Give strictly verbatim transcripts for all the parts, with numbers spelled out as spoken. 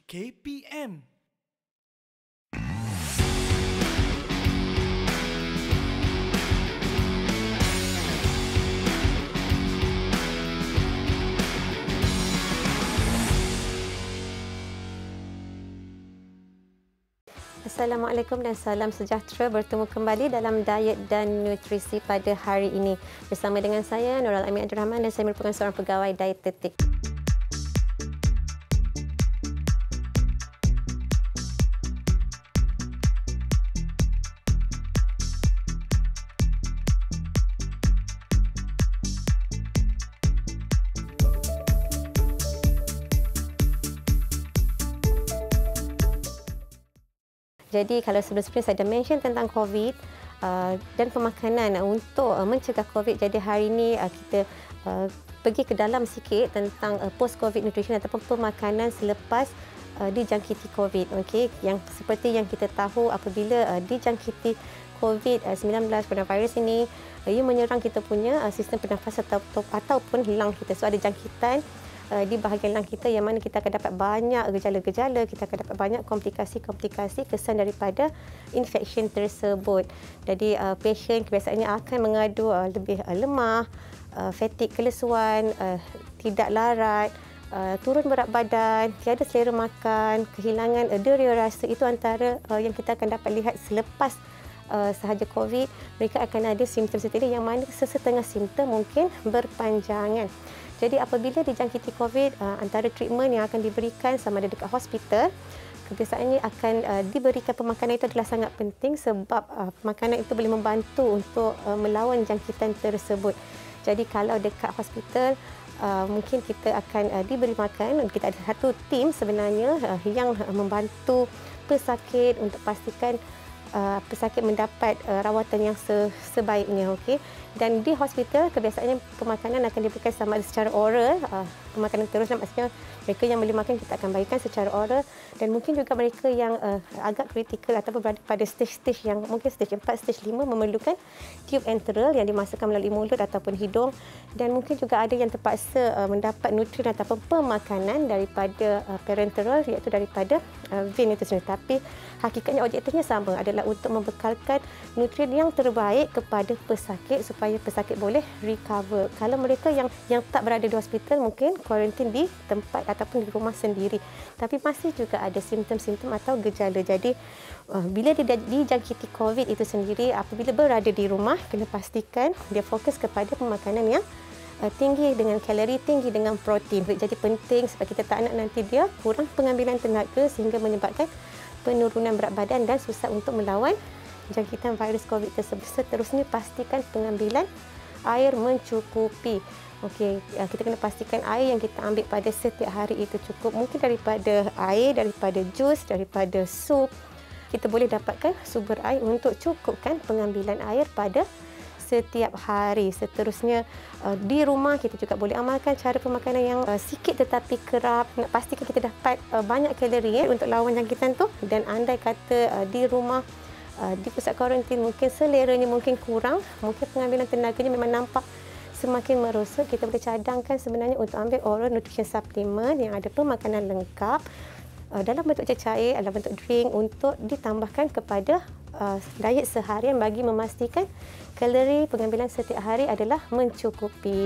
K P M. Assalamualaikum dan salam sejahtera. Bertemu kembali dalam Diet dan Nutrisi pada hari ini. Bersama dengan saya, Nurul Amin Abdul Rahman, dan saya merupakan seorang pegawai dietetik. Jadi kalau sebelum-sebelum saya dah mention tentang COVID uh, dan pemakanan uh, untuk uh, mencegah COVID. Jadi hari ini uh, kita uh, pergi ke dalam sikit tentang uh, post-COVID nutrition ataupun pemakanan selepas uh, dijangkiti COVID. Okey, yang seperti yang kita tahu, apabila uh, dijangkiti COVID sembilan belas coronavirus ini, uh, ia menyerang kita punya uh, sistem pernafasan atau, atau, ataupun lung kita. So ada jangkitan di bahagian lung kita yang mana kita akan dapat banyak gejala-gejala, kita akan dapat banyak komplikasi-komplikasi kesan daripada infection tersebut. Jadi uh, pasien kebiasaannya akan mengadu uh, lebih uh, lemah, uh, fatigue, kelesuan, uh, tidak larat, uh, turun berat badan, tiada selera makan, kehilangan uh, deria rasa. Itu antara uh, yang kita akan dapat lihat selepas Uh, sahaja COVID. Mereka akan ada simptom-simptom yang mana sesetengah simptom mungkin berpanjangan. Jadi apabila dijangkiti COVID, uh, antara treatment yang akan diberikan sama ada dekat hospital, kebiasaannya akan uh, diberikan pemakanan. Itu adalah sangat penting sebab uh, makanan itu boleh membantu untuk uh, melawan jangkitan tersebut. Jadi kalau dekat hospital, uh, mungkin kita akan uh, diberi makan. Kita ada satu tim sebenarnya uh, yang uh, membantu pesakit untuk pastikan Uh, pesakit mendapat uh, rawatan yang se sebaiknya. Okey, dan di hospital kebiasaannya pemakanan akan diberikan sama ada secara oral, uh, pemakanan terus, maksudnya mereka yang boleh makan kita akan berikan secara oral, dan mungkin juga mereka yang uh, agak kritikal ataupun berada pada stage-stage yang mungkin stage empat, stage lima memerlukan tube enteral yang dimasukkan melalui mulut ataupun hidung, dan mungkin juga ada yang terpaksa uh, mendapat nutrien ataupun pemakanan daripada uh, parenteral, iaitu daripada uh, vein itu sendiri. Tapi hakikatnya objektifnya sama, adalah untuk membekalkan nutrien yang terbaik kepada pesakit supaya pesakit boleh recover. Kalau mereka yang yang tak berada di hospital, mungkin kuarantin di tempat ataupun di rumah sendiri, tapi masih juga ada simptom-simptom atau gejala. Jadi uh, bila dia dijangkiti COVID itu sendiri, apabila berada di rumah, kena pastikan dia fokus kepada pemakanan yang uh, tinggi dengan kalori, tinggi dengan protein. Jadi penting sebab kita tak nak nanti dia kurang pengambilan tenaga sehingga menyebabkan penurunan berat badan dan susah untuk melawan jangkitan virus COVID tersebut. Seterusnya, pastikan pengambilan air mencukupi. Okey, kita kena pastikan air yang kita ambil pada setiap hari itu cukup. Mungkin daripada air, daripada jus, daripada sup. Kita boleh dapatkan sumber air untuk cukupkan pengambilan air pada setiap hari. Seterusnya, di rumah kita juga boleh amalkan cara pemakanan yang sikit tetapi kerap. Nak pastikan kita dapat banyak kalori untuk lawan jangkitan tu. Dan andai kata di rumah, di pusat kuarantin, mungkin seleranya mungkin kurang, mungkin pengambilan tenaganya memang nampak semakin merosot, kita boleh cadangkan sebenarnya untuk ambil oral nutrition supplement yang ada pemakanan lengkap dalam bentuk cecair, dalam bentuk drink, untuk ditambahkan kepada uh, diet seharian bagi memastikan kalori pengambilan setiap hari adalah mencukupi.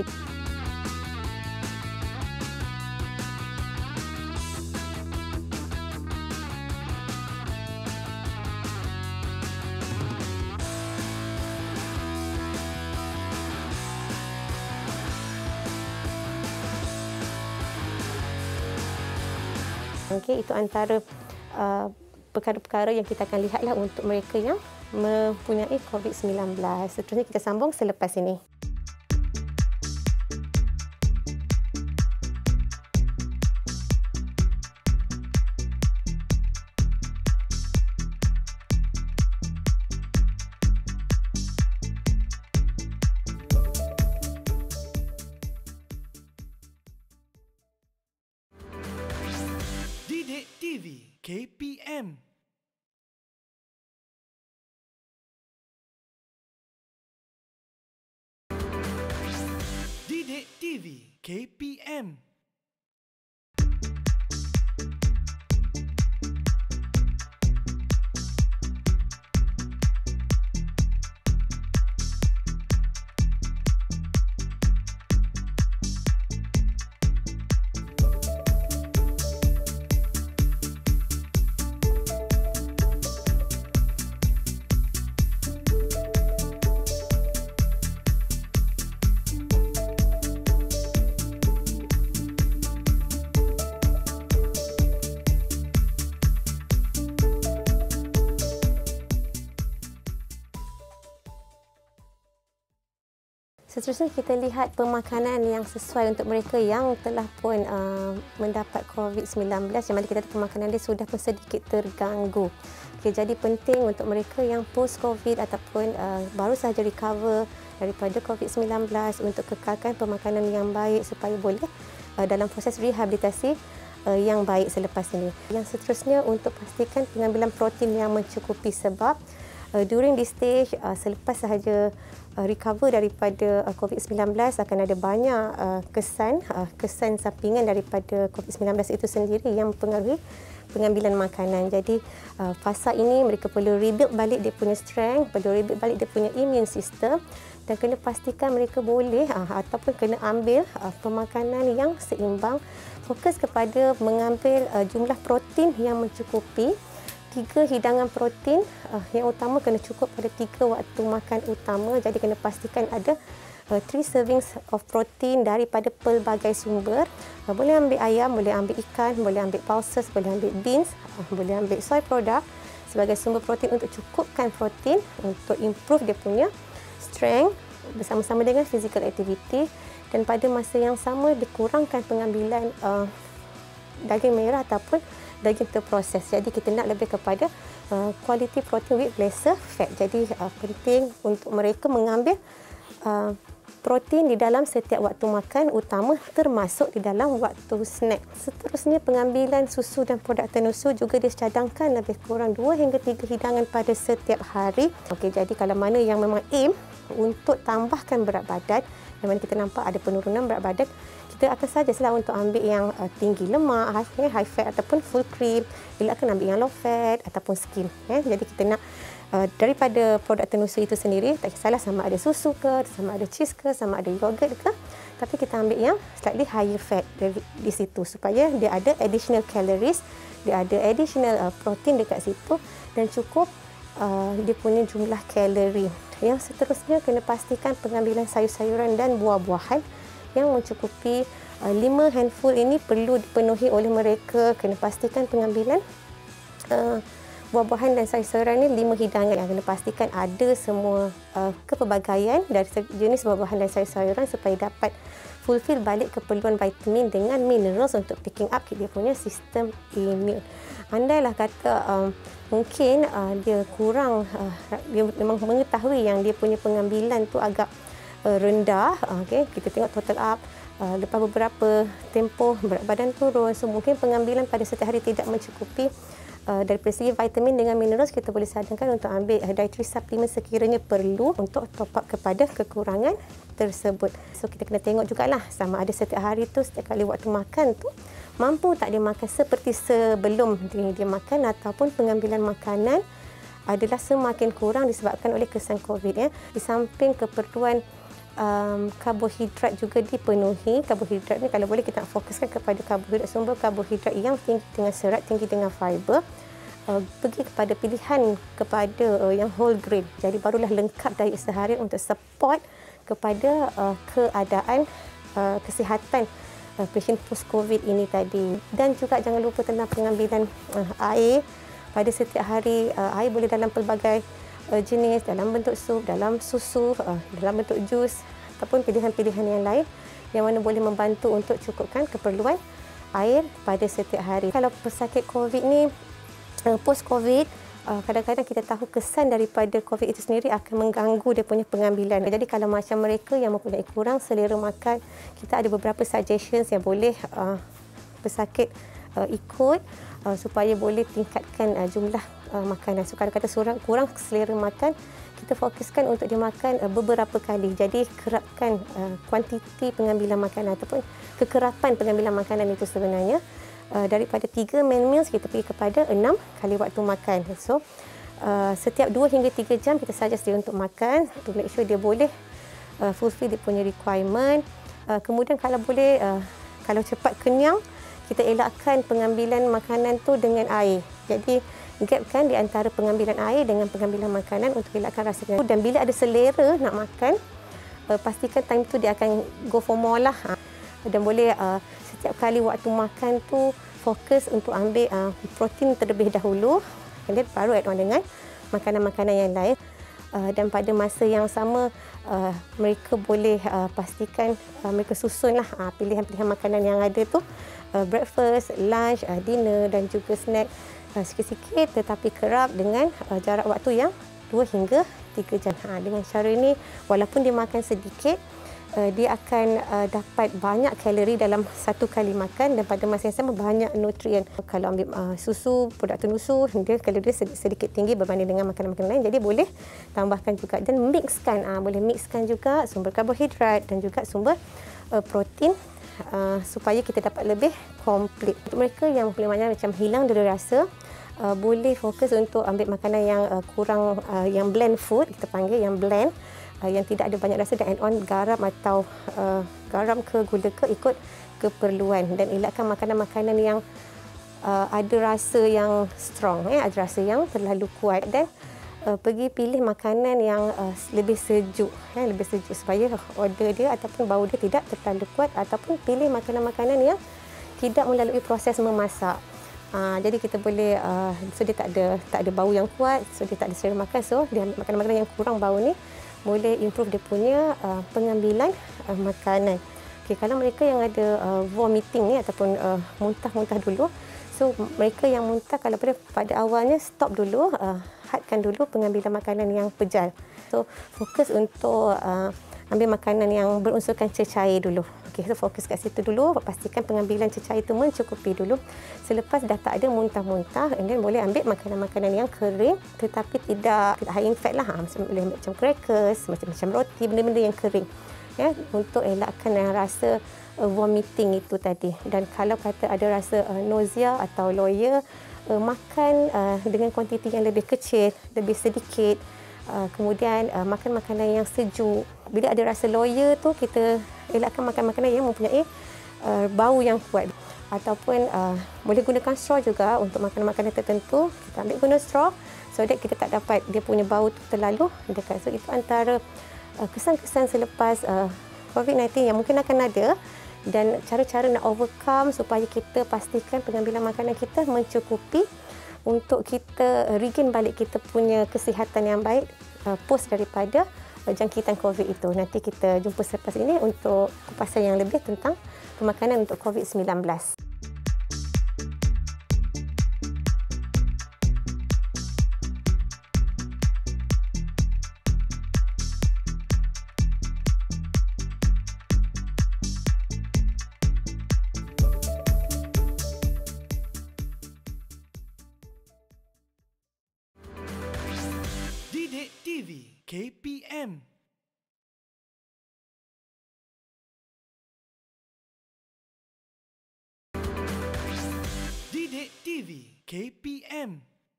Okey, itu antara uh, perkara-perkara yang kita akan lihatlah untuk mereka yang mempunyai COVID sembilan belas. Seterusnya kita sambung selepas ini. Didik T V K P M. Didik T V K P M. Seterusnya kita lihat pemakanan yang sesuai untuk mereka yang telah pun uh, mendapat COVID sembilan belas, yang mana kita ada pemakanan dia sudah pun sedikit terganggu. Okay, jadi penting untuk mereka yang post-COVID ataupun uh, baru sahaja recover daripada COVID sembilan belas untuk kekalkan pemakanan yang baik supaya boleh uh, dalam proses rehabilitasi uh, yang baik selepas ini. Yang seterusnya untuk pastikan pengambilan protein yang mencukupi, sebab uh, during this stage uh, selepas sahaja Uh, recover daripada uh, COVID sembilan belas akan ada banyak uh, kesan uh, kesan sampingan daripada COVID sembilan belas itu sendiri yang mempengaruhi pengambilan makanan. Jadi uh, fasa ini mereka perlu rebuild balik dia punya strength, perlu rebuild balik dia punya immune system, dan kena pastikan mereka boleh uh, ataupun kena ambil uh, pemakanan yang seimbang, fokus kepada mengambil uh, jumlah protein yang mencukupi. Tiga hidangan protein uh, yang utama kena cukup pada tiga waktu makan utama. Jadi kena pastikan ada uh, three servings of protein daripada pelbagai sumber. Uh, boleh ambil ayam, boleh ambil ikan, boleh ambil pulses, boleh ambil beans, uh, boleh ambil soy product sebagai sumber protein untuk cukupkan protein untuk improve dia punya strength bersama-sama dengan physical activity. Dan pada masa yang sama dikurangkan pengambilan uh, daging merah ataupun daging terproses. Jadi kita nak lebih kepada uh, quality protein with lesser fat. Jadi uh, penting untuk mereka mengambil uh, protein di dalam setiap waktu makan utama, termasuk di dalam waktu snack. Seterusnya pengambilan susu dan produk tenusu juga dicadangkan lebih kurang dua hingga tiga hidangan pada setiap hari. Okey, jadi kalau mana yang memang aim untuk tambahkan berat badan, yang mana kita nampak ada penurunan berat badan, kita akan saja salah untuk ambil yang uh, tinggi lemak, high, high fat ataupun full cream. Bila akan ambil yang low fat ataupun skim. Eh. Jadi kita nak uh, daripada produk tenusu itu sendiri, tak kisahlah sama ada susu ke, sama ada cheese ke, sama ada yogurt ke, tapi kita ambil yang slightly higher fat dari di situ supaya dia ada additional calories, dia ada additional uh, protein dekat situ dan cukup uh, dia punya jumlah kalori. Yang seterusnya kena pastikan pengambilan sayur-sayuran dan buah-buahan yang mencukupi uh, lima handful ini perlu dipenuhi oleh mereka. Kena pastikan pengambilan uh, buah-buahan dan sayur-sayuran ini lima hidangan yang kena pastikan ada semua uh, kepelbagaian dari jenis buah-buahan dan sayur-sayuran supaya dapat fulfill balik keperluan vitamin dengan minerals untuk picking up dia punya sistem imun. Andailah kata um, mungkin uh, dia kurang, uh, dia memang mengetahui yang dia punya pengambilan tu agak uh, rendah, uh, okay, kita tengok total up, uh, lepas beberapa tempoh berat badan turun, so mungkin pengambilan pada setiap hari tidak mencukupi. Uh, dari segi vitamin dengan minerals, kita boleh sarankan untuk ambil uh, dietary supplement sekiranya perlu untuk top up kepada kekurangan tersebut. So kita kena tengok jugalah sama ada setiap hari tu, setiap kali waktu makan tu mampu tak dia makan seperti sebelum dia, dia makan, ataupun pengambilan makanan adalah semakin kurang disebabkan oleh kesan COVID. Ya. Di samping keperluan um, karbohidrat juga dipenuhi. Karbohidrat ni kalau boleh kita nak fokuskan kepada karbohidrat, sumber karbohidrat yang tinggi dengan serat, tinggi dengan fiber. Uh, pergi kepada pilihan kepada uh, yang whole grain. Jadi barulah lengkap diet seharian untuk support kepada uh, keadaan uh, kesihatan uh, pasien post-COVID ini tadi. Dan juga jangan lupa tentang pengambilan uh, air pada setiap hari. Uh, air boleh dalam pelbagai uh, jenis, dalam bentuk sup, dalam susu, uh, dalam bentuk jus ataupun pilihan-pilihan yang lain yang mana boleh membantu untuk cukupkan keperluan air pada setiap hari. Kalau pesakit COVID ni uh, post-COVID, Uh, kadang-kadang kita tahu kesan daripada COVID itu sendiri akan mengganggu dia punya pengambilan. Jadi kalau macam mereka yang mempunyai kurang selera makan, kita ada beberapa suggestions yang boleh uh, pesakit uh, ikut uh, supaya boleh tingkatkan uh, jumlah uh, makanan. So kalau kata seorang kurang selera makan, kita fokuskan untuk dia makan uh, beberapa kali. Jadi kerapkan uh, kuantiti pengambilan makanan ataupun kekerapan pengambilan makanan itu sebenarnya. Uh, daripada tiga main meals kita pergi kepada enam kali waktu makan. So uh, setiap dua hingga tiga jam kita suggest dia untuk makan to make sure dia boleh uh, fulfill dia punya requirement. Uh, kemudian kalau boleh uh, kalau cepat kenyang, kita elakkan pengambilan makanan tu dengan air. Jadi gapkan di antara pengambilan air dengan pengambilan makanan untuk elakkan rasa kenyang. Dan bila ada selera nak makan, uh, pastikan time tu dia akan go for more lah. Dan boleh uh, setiap kali waktu makan tu fokus untuk ambil uh, protein terlebih dahulu, dan baru add on dengan makanan-makanan yang lain. uh, dan pada masa yang sama uh, mereka boleh uh, pastikan uh, mereka susunlah uh, pilihan-pilihan makanan yang ada tu, uh, breakfast, lunch, uh, dinner dan juga snack uh, sikit-sikit tetapi kerap dengan uh, jarak waktu yang dua hingga tiga jam. Ha, dengan cara ini walaupun dia makan sedikit, uh, dia akan uh, dapat banyak kalori dalam satu kali makan dan pada masa yang sama banyak nutrien. Kalau ambil uh, susu, produk susu, dia kalori dia sedikit, sedikit tinggi berbanding dengan makanan-makanan lain. Jadi boleh tambahkan juga dan mixkan, uh, boleh mixkan juga sumber karbohidrat dan juga sumber uh, protein uh, supaya kita dapat lebih komplit. Untuk mereka yang mempunyai macam hilang dera rasa, Uh, boleh fokus untuk ambil makanan yang uh, kurang, uh, yang blend food, kita panggil yang blend, uh, yang tidak ada banyak rasa dan add on garam atau uh, garam ke gula ke ikut keperluan dan elakkan makanan-makanan yang uh, ada rasa yang strong, eh, ada rasa yang terlalu kuat dan uh, pergi pilih makanan yang uh, lebih sejuk, eh, lebih sejuk supaya order dia ataupun bau dia tidak terlalu kuat ataupun pilih makanan-makanan yang tidak melalui proses memasak. Uh, jadi kita boleh, uh, so dia tak ada tak ada bau yang kuat, so dia tak ada selera makan, so dia makanan-makanan yang kurang bau ni boleh improve dia punya uh, pengambilan uh, makanan. Okay, kalau mereka yang ada uh, vomiting ni ataupun uh, muntah-muntah dulu, so mereka yang muntah kalau pada pada awalnya stop dulu, uh, hadkan dulu pengambilan makanan yang pejal. So fokus untuk uh, ambil makanan yang berunsurkan cecair dulu. Okey, so fokus kat situ dulu, pastikan pengambilan cecair itu mencukupi dulu. Selepas dah tak ada muntah-muntah, and then boleh ambil makanan-makanan yang kering tetapi tidak, tidak high in fat lah. Ha, macam boleh ambil macam crackers, macam-macam roti, benda-benda yang kering. Ya, untuk elakkan rasa uh, vomiting itu tadi. Dan kalau kata ada rasa uh, nausea atau loya, uh, makan uh, dengan kuantiti yang lebih kecil, lebih sedikit. Uh, kemudian uh, makan makanan yang sejuk. Bila ada rasa loya tu, kita elakkan makan makanan yang mempunyai uh, bau yang kuat. Ataupun uh, boleh gunakan straw juga untuk makanan-makanan tertentu. Kita ambil guna straw so that kita tak dapat dia punya bau tu terlalu dekat. So itu antara uh, kesan-kesan selepas uh, COVID sembilan belas yang mungkin akan ada dan cara-cara nak overcome supaya kita pastikan pengambilan makanan kita mencukupi untuk kita regain balik kita punya kesihatan yang baik uh, post daripada uh, jangkitan COVID itu. Nanti kita jumpa selepas ini untuk kupasan yang lebih tentang pemakanan untuk COVID sembilan belas. Didik T V K P M. Didik T V K P M.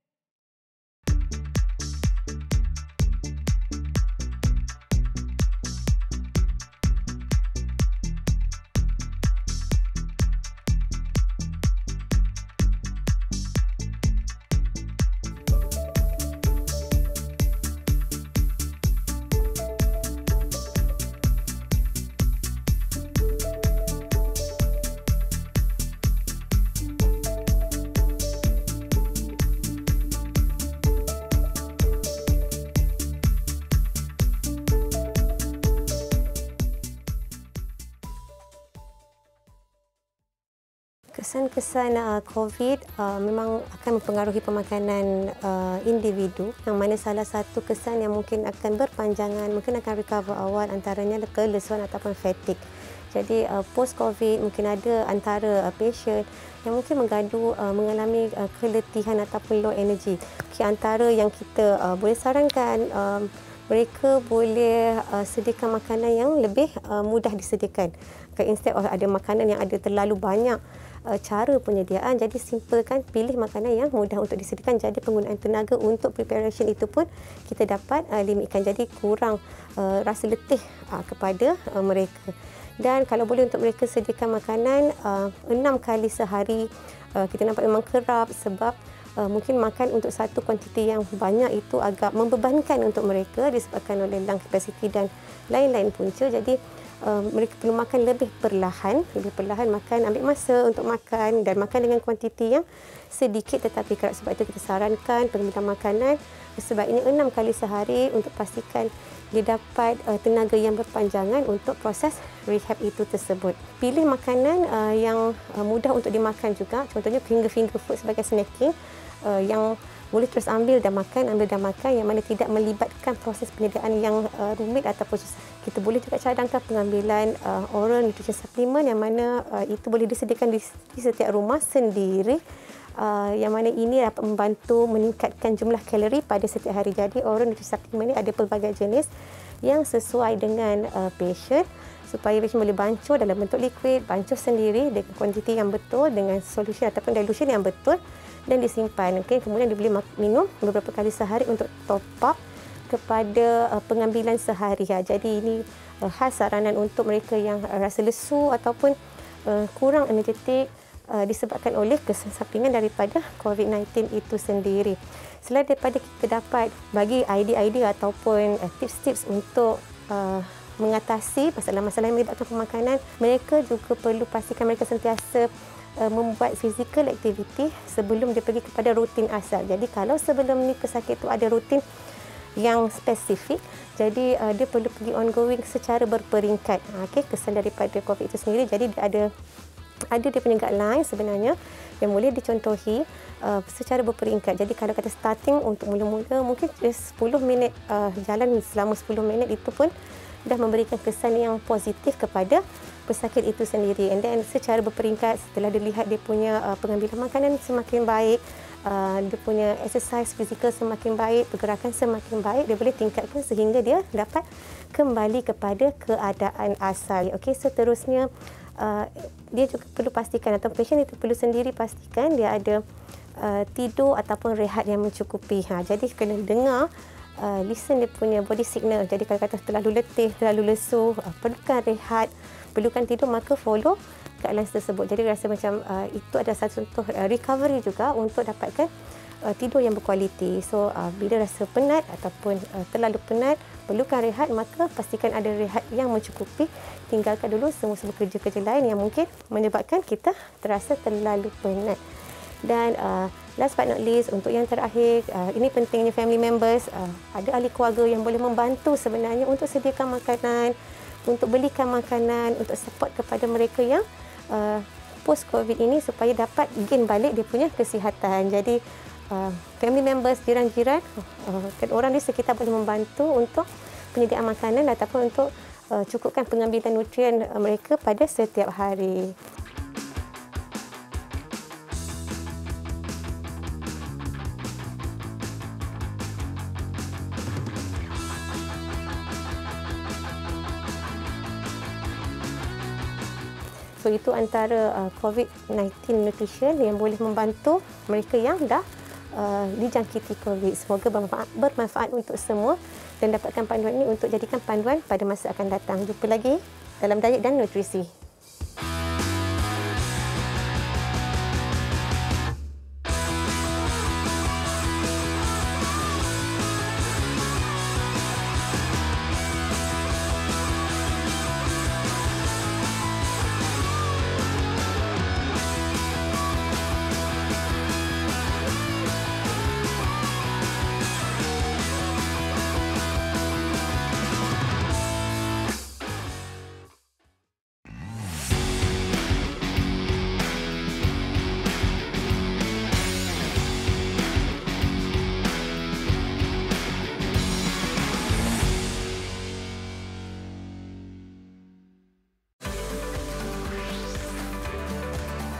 Kesan-kesan uh, COVID uh, memang akan mempengaruhi pemakanan uh, individu, yang mana salah satu kesan yang mungkin akan berpanjangan, mungkin akan recover awal antaranya kelesuan ataupun fatigue. Jadi uh, post-COVID mungkin ada antara uh, patient yang mungkin menggaduh uh, mengalami uh, keletihan ataupun low energy. Okay, antara yang kita uh, boleh sarankan, um, mereka boleh uh, sediakan makanan yang lebih uh, mudah disediakan. Okay, instead of ada makanan yang ada terlalu banyak uh, cara penyediaan, jadi simplekan, pilih makanan yang mudah untuk disediakan. Jadi penggunaan tenaga untuk preparation itu pun kita dapat uh, limitkan. Jadi kurang uh, rasa letih uh, kepada uh, mereka. Dan kalau boleh untuk mereka sediakan makanan uh, enam kali sehari. Uh, kita nampak memang kerap sebab Uh, mungkin makan untuk satu kuantiti yang banyak itu agak membebankan untuk mereka disebabkan oleh lung capacity dan lain-lain punca. Jadi uh, mereka perlu makan lebih perlahan, lebih perlahan makan, ambil masa untuk makan dan makan dengan kuantiti yang sedikit tetapi kerap. Sebab itu kita sarankan pengambilan makanan sebaiknya enam kali sehari untuk pastikan dia dapat uh, tenaga yang berpanjangan untuk proses rehab itu tersebut. Pilih makanan uh, yang uh, mudah untuk dimakan juga, contohnya finger-finger food sebagai snacking uh, yang boleh terus ambil dan makan, ambil dan makan yang mana tidak melibatkan proses penyediaan yang uh, rumit ataupun susah. Kita boleh juga cadangkan pengambilan uh, oral nutrition supplement yang mana uh, itu boleh disediakan di, di setiap rumah sendiri. Uh, yang mana ini dapat membantu meningkatkan jumlah kalori pada setiap hari. Jadi oral nutrition supplement ini ada pelbagai jenis yang sesuai dengan uh, patient supaya patient boleh bancuh dalam bentuk liquid, bancuh sendiri dengan kuantiti yang betul, dengan solution ataupun dilution yang betul dan disimpan. Okay? Kemudian dia boleh minum beberapa kali sehari untuk top up kepada uh, pengambilan sehari. Ya. Jadi ini uh, khas saranan untuk mereka yang uh, rasa lesu ataupun uh, kurang energetik Uh, disebabkan oleh kesampingan daripada COVID sembilan belas itu sendiri. Selain daripada kita dapat bagi idea-idea ataupun uh, tips-tips untuk uh, mengatasi masalah-masalah yang melibatkan pemakanan, mereka juga perlu pastikan mereka sentiasa uh, membuat physical activity sebelum dia pergi kepada rutin asal. Jadi kalau sebelum ni pesakit itu ada rutin yang spesifik, jadi uh, dia perlu pergi ongoing secara berperingkat. Uh, okay, kesan daripada COVID itu sendiri, jadi dia ada ada dia punya guideline sebenarnya yang boleh dicontohi uh, secara berperingkat. Jadi kalau kata starting untuk mula-mula mungkin sepuluh minit uh, jalan selama sepuluh minit itu pun dah memberikan kesan yang positif kepada pesakit itu sendiri. And then secara berperingkat setelah dilihat dia punya uh, pengambilan makanan semakin baik, uh, dia punya exercise fizikal semakin baik, pergerakan semakin baik, dia boleh tingkatkan sehingga dia dapat kembali kepada keadaan asal. Okey, seterusnya Uh, dia juga perlu pastikan atau pasien itu perlu sendiri pastikan dia ada uh, tidur ataupun rehat yang mencukupi. Ha, jadi kena dengar, uh, listen dia punya body signal. Jadi kalau kata terlalu letih, terlalu lesu, uh, perlukan rehat, perlukan tidur, maka follow guidelines tersebut. Jadi rasa macam uh, itu adalah satu contoh uh, recovery juga untuk dapatkan uh, tidur yang berkualiti. So uh, bila rasa penat ataupun uh, terlalu penat, perlukan rehat, maka pastikan ada rehat yang mencukupi. Tinggalkan dulu semua-semua kerja-kerja lain yang mungkin menyebabkan kita terasa terlalu penat. Dan uh, last but not least, untuk yang terakhir, uh, ini pentingnya family members, uh, ada ahli keluarga yang boleh membantu sebenarnya untuk sediakan makanan, untuk belikan makanan, untuk support kepada mereka yang uh, post-COVID ini supaya dapat gain balik dia punya kesihatan. Jadi uh, family members, jiran-jiran, uh, orang di sekitar boleh membantu untuk penyediaan makanan ataupun untuk uh, cukupkan pengambilan nutrien uh, mereka pada setiap hari. So itu antara uh, COVID sembilan belas nutrition yang boleh membantu mereka yang dah uh, dijangkiti COVID. Semoga bermanfaat, bermanfaat untuk semua dan dapatkan panduan ini untuk jadikan panduan pada masa akan datang. Jumpa lagi dalam Diet dan Nutrisi.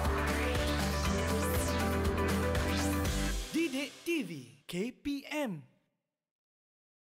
Didik T V K P M